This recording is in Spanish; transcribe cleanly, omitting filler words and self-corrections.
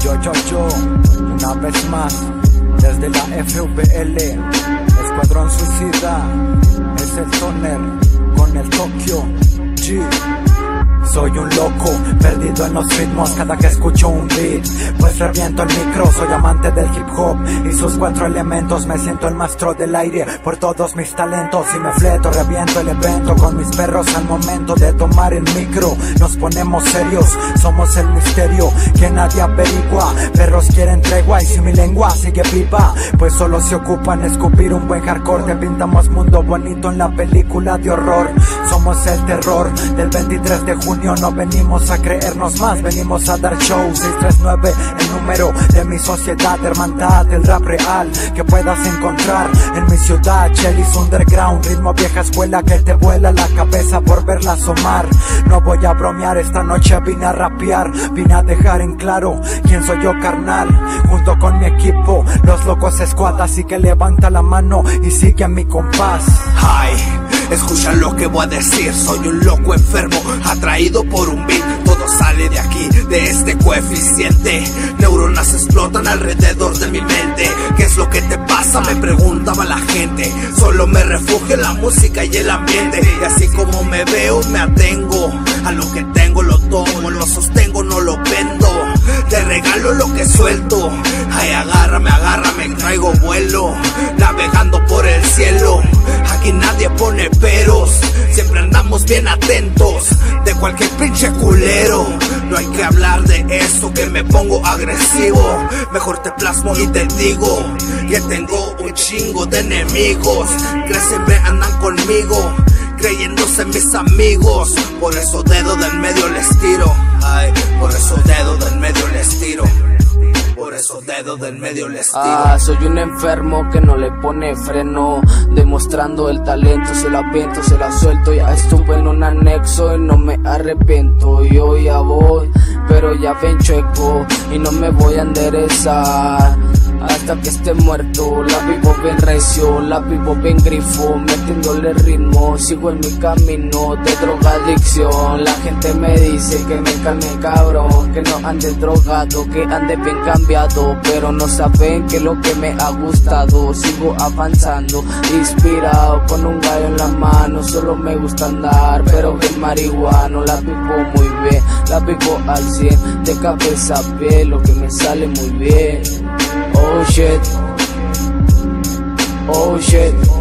Yo, una vez más, desde la FVL, Escuadrón Suicida, es el Toner con el Tokio G. Soy un loco, perdido en los ritmos cada que escucho un beat, pues reviento el micro, soy amante del hip hop y sus 4 elementos. Me siento el maestro del aire por todos mis talentos y me fleto, reviento el evento con mis perros al momento de tomar el micro. Nos ponemos serios, somos el misterio que nadie averigua. Perros quieren tregua y si mi lengua sigue viva, pues solo se ocupan escupir un buen hardcore. Te pintamos mundo bonito en la película de horror. Somos el terror del 23 de junio. No venimos a creernos más, venimos a dar show. 639, el número de mi sociedad, hermandad, el rap real que puedas encontrar en mi ciudad. Chelis Underground, ritmo vieja escuela que te vuela la cabeza por verla asomar. No voy a bromear, esta noche vine a rapear, vine a dejar en claro quién soy yo, carnal. Junto con mi equipo, los locos squad, así que levanta la mano y sigue a mi compás. Hi. Escucha lo que voy a decir, soy un loco enfermo, atraído por un beat. Todo sale de aquí, de este coeficiente. Neuronas explotan alrededor de mi mente. ¿Qué es lo que te pasa? Me preguntaba la gente. Solo me refugio en la música y el ambiente. Y así como me veo, me atengo a lo que tengo, lo tomo, lo sostengo, no lo vendo. Te regalo lo que suelto. Ay, agárrame, traigo vuelo, navegando por el cielo. Aquí nadie pone peros, siempre andamos bien atentos de cualquier pinche culero. No hay que hablar de eso, que me pongo agresivo. Mejor te plasmo y te digo que tengo un chingo de enemigos que siempre andan conmigo, creyéndose mis amigos. Por eso dedo del medio les tiro. Ay, por eso dedo del medio les tiro. Por eso dedo del medio les tiro. Soy un enfermo que no le pone freno, demostrando el talento, se la viento, se la suelto. Ya estuve en un anexo y no me arrepiento. Yo ya voy, pero ya ven chueco y no me voy a enderezar hasta que esté muerto. La vivo bien recio, la vivo bien grifo, metiéndole ritmo. Sigo en mi camino de drogadicción. La gente me dice que me calme cabrón, que no ande drogado, que ande bien cambiado, pero no saben que lo que me ha gustado. Sigo avanzando, inspirado con un gallo en la mano. Solo me gusta andar, pero bien marihuano. La vivo muy bien, la vivo al 100, de cabeza a pie, lo que me sale muy bien. Oh shit, oh shit.